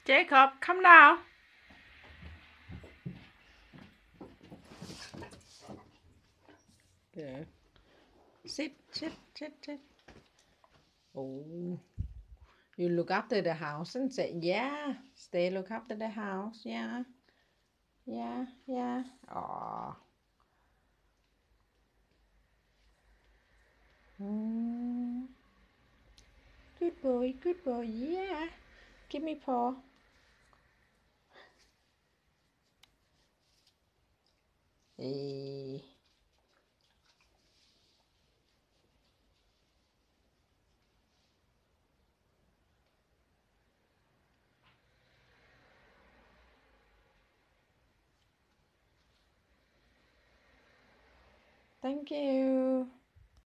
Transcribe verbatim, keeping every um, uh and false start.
Jacob, come now. Good. Sit, sit, sit, sit. Oh, you look after the house and say, yeah, stay look after the house. Yeah, yeah, yeah. Oh. Mm. Good boy, good boy. Yeah. Give me paw. Hey. Thank you.